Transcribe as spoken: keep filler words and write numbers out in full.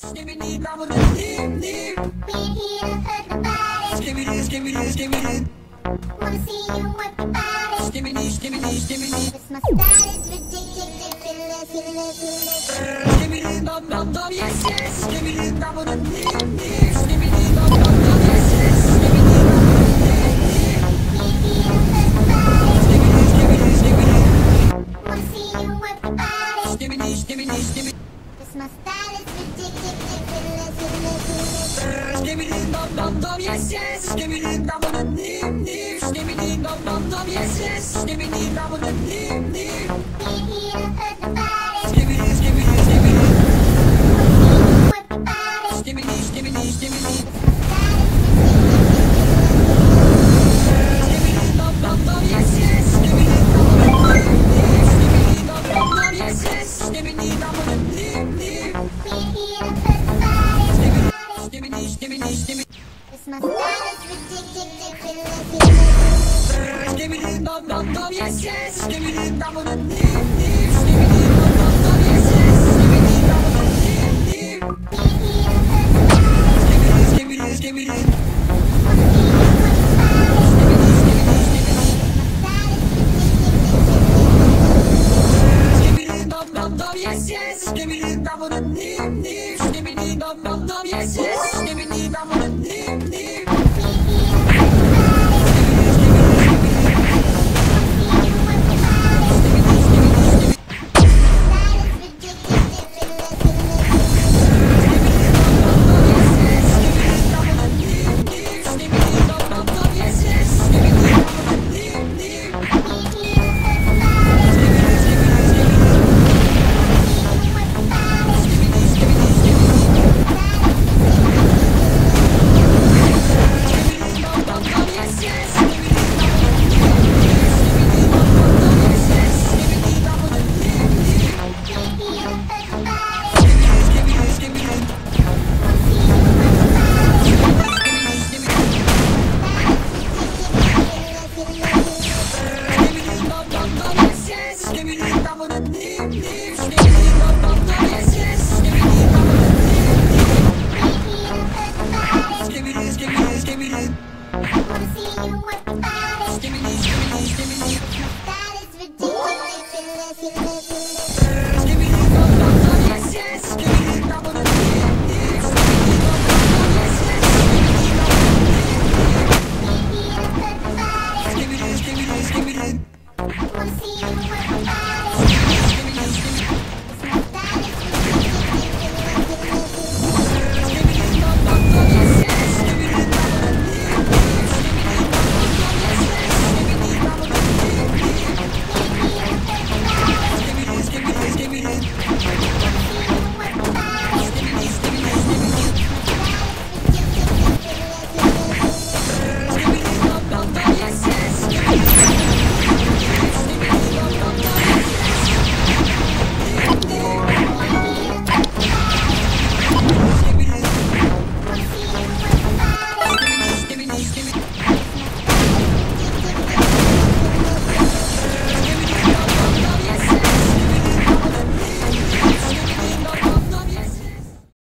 Skibidi, bubble, dip, dip. We're here to hurt the body. Skibidi, skibidi, skibidi. Wanna see you work your body. Skibidi, skibidi, skibidi. This my style is ridiculous. Feel it, feel it, feel it. Skibidi, bum, bum, bum, yes, yes. Skibidi, bubble, dip, dip. Skibidi, bum, bum, bum, yes, yes. Skibidi, bubble, dip, dip. We're here to hurt the body. Skibidi, skibidi, skibidi. Wanna see you work your body. Skibidi, skibidi, skibidi. This my style is ridiculous. Feel it, feel it, feel it. Skibidi, bum, bum, bum, yes, yes. Skibidi, bubble, dip, dip. Skibidi, bum, bum, bum, yes, yes. Skibidi, bubble, dip, dip. We're here to hurt the body. Skibidi, skibidi, skibidi. Work the body. Skibidi, skibidi, skibidi. Skibidi, bum, bum, bum, yes, yes. Skibidi, bubble, dip, dip. Skibidi, bum, bum, bum, yes, yes. Skibidi, bubble, dip, dip. We're here to hurt the body. Skibidi, skibidi, skibidi. This my style is ridiculous. Feel it, feel it. Skibidi, bum, bum, bum, yes, yes. Skibidi, bubble, dip, dip. Skibidi, bum, bum, bum, yes, yes. Skibidi, bubble, dip, dip. We're here to hurt the body. Skibidi, skibidi, skibidi. Skibidi, skibidi, skibidi. Skibidi, bum, bum, bum, yes, yes. Skibidi, bubble, dip, dip. Skibidi, bum, bum, bum, yes, yes. Skibidi, bubble, dip, dip. Skibidi, bum, bum, bum, yes, yes. Skibidi, bubble, dip.